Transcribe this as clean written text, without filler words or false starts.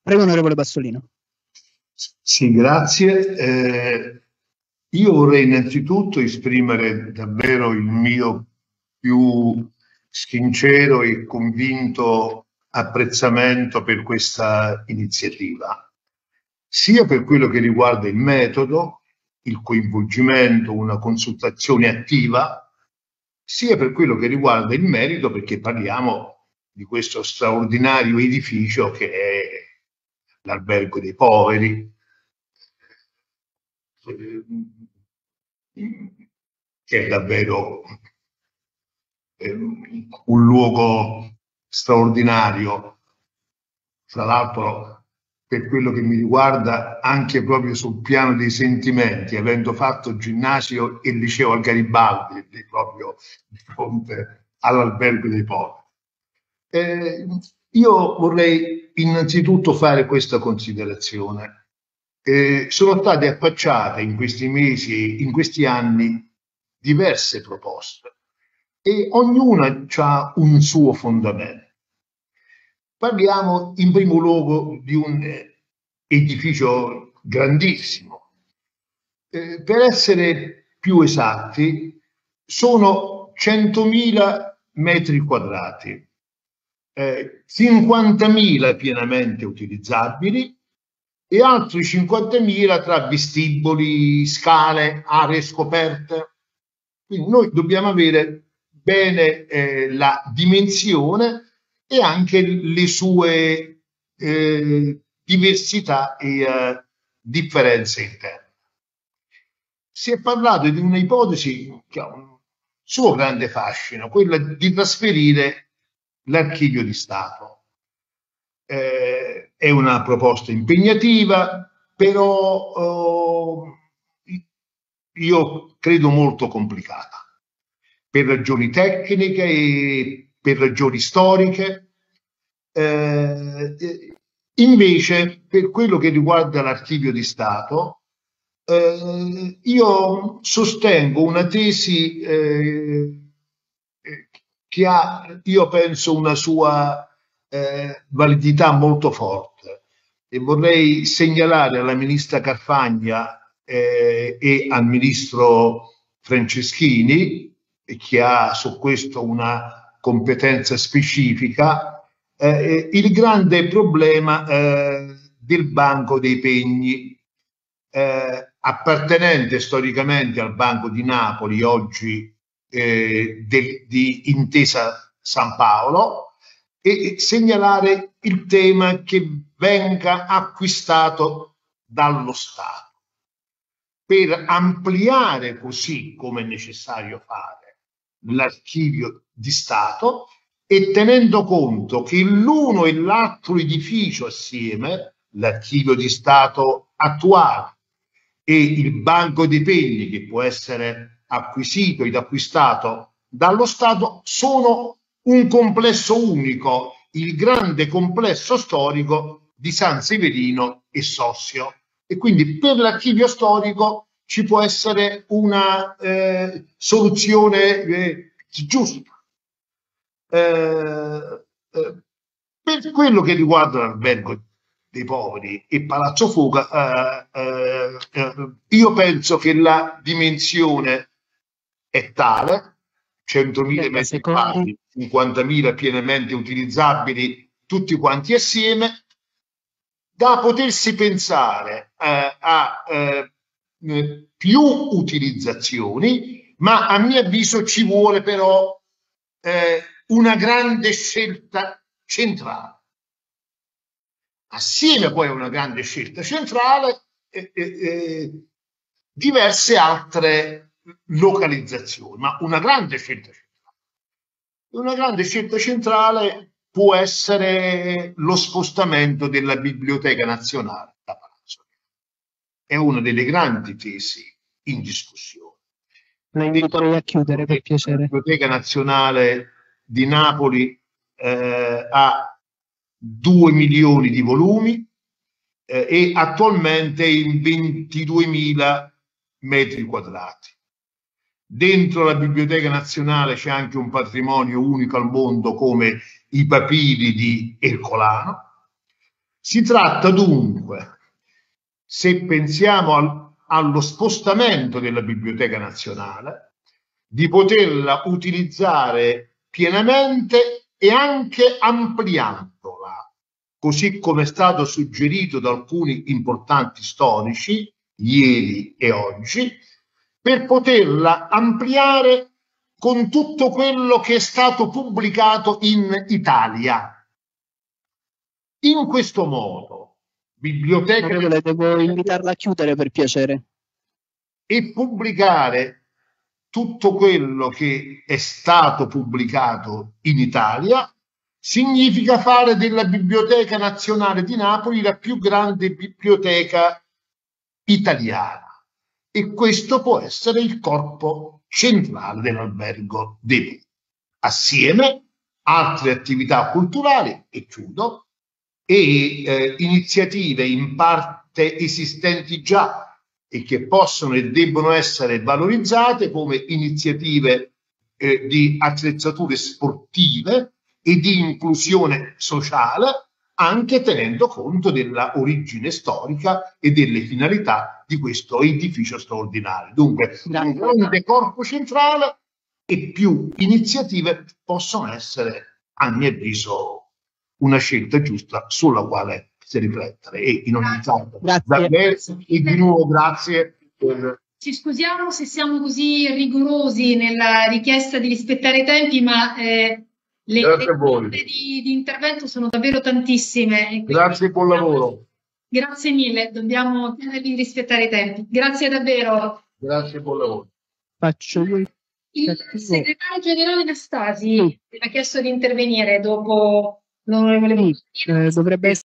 Prego, onorevole Bassolino. Sì, grazie. Io vorrei innanzitutto esprimere davvero il mio più sincero e convinto apprezzamento per questa iniziativa, sia per quello che riguarda il metodo, il coinvolgimento, una consultazione attiva, sia per quello che riguarda il merito, perché parliamo di questo straordinario edificio che è l'Albergo dei Poveri, che è davvero un luogo straordinario, tra l'altro per quello che mi riguarda anche proprio sul piano dei sentimenti, avendo fatto ginnasio e liceo al Garibaldi, proprio di fronte all'Albergo dei Poveri. Io vorrei innanzitutto fare questa considerazione. Sono state affacciate in questi mesi, in questi anni, diverse proposte e ognuna ha un suo fondamento. Parliamo in primo luogo di un edificio grandissimo. Per essere più esatti, sono 100.000 metri quadrati, 50.000 pienamente utilizzabili e altri 50.000 tra vestiboli, scale, aree scoperte. Quindi noi dobbiamo avere bene la dimensione e anche le sue diversità e differenze interne. Si è parlato di un'ipotesi che ha un suo grande fascino, quella di trasferire l'archivio di Stato. È una proposta impegnativa, però io credo molto complicata, per ragioni tecniche e per ragioni storiche. Invece, per quello che riguarda l'archivio di Stato, io sostengo una tesi che ha, io penso, una sua validità molto forte, e vorrei segnalare alla ministra Carfagna e al ministro Franceschini, che ha su questo una competenza specifica, il grande problema del Banco dei Pegni, appartenente storicamente al Banco di Napoli, oggi di Intesa San Paolo, e segnalare il tema che venga acquistato dallo Stato per ampliare, così come è necessario fare, l'archivio di Stato, e tenendo conto che l'uno e l'altro edificio assieme, l'archivio di Stato attuale e il Banco dei Pegni, che può essere acquisito ed acquistato dallo Stato, sono un complesso unico, il grande complesso storico di San Severino e Sossio. E quindi per l'archivio storico ci può essere una soluzione giusta. Per quello che riguarda l'Albergo dei Poveri e Palazzo Foga, io penso che la dimensione è tale, 100.000 metri quadri, 50.000 pienamente utilizzabili, tutti quanti assieme, da potersi pensare a più utilizzazioni, ma a mio avviso ci vuole però una grande scelta centrale. Assieme poi a una grande scelta centrale, diverse altre localizzazioni, ma una grande scelta centrale. Una grande scelta centrale può essere lo spostamento della Biblioteca Nazionale da Palazzo Reale. È una delle grandi tesi in discussione. La inviterei a chiudere, per piacere. La Biblioteca Nazionale di Napoli ha 2 milioni di volumi e attualmente in 22.000 metri quadrati. Dentro la Biblioteca Nazionale c'è anche un patrimonio unico al mondo come i papiri di Ercolano. Si tratta dunque, se pensiamo allo spostamento della Biblioteca Nazionale, di poterla utilizzare pienamente e anche ampliandola, così come è stato suggerito da alcuni importanti storici, ieri e oggi, per poterla ampliare con tutto quello che è stato pubblicato in Italia. In questo modo, Biblioteca Onorevole, devo invitarla a chiudere per piacere. E pubblicare tutto quello che è stato pubblicato in Italia significa fare della Biblioteca Nazionale di Napoli la più grande biblioteca italiana, e questo può essere il corpo centrale dell'Albergo dei Beni. Assieme altre attività culturali, e chiudo, e iniziative in parte esistenti già e che possono e debbono essere valorizzate, come iniziative di attrezzature sportive e di inclusione sociale, anche tenendo conto della origine storica e delle finalità di questo edificio straordinario. Dunque, un grande corpo centrale e più iniziative possono essere, a mio avviso, una scelta giusta sulla quale si riflettere. E in ogni caso, davvero, e di nuovo grazie. Ci scusiamo se siamo così rigorosi nella richiesta di rispettare i tempi, ma le domande di intervento sono davvero tantissime. Grazie e buon lavoro. Grazie mille, dobbiamo rispettare i tempi. Grazie davvero. Grazie e buon lavoro. Faccio io Il segretario generale Nastasi ha chiesto di intervenire dopo l'onorevole. dovrebbe essere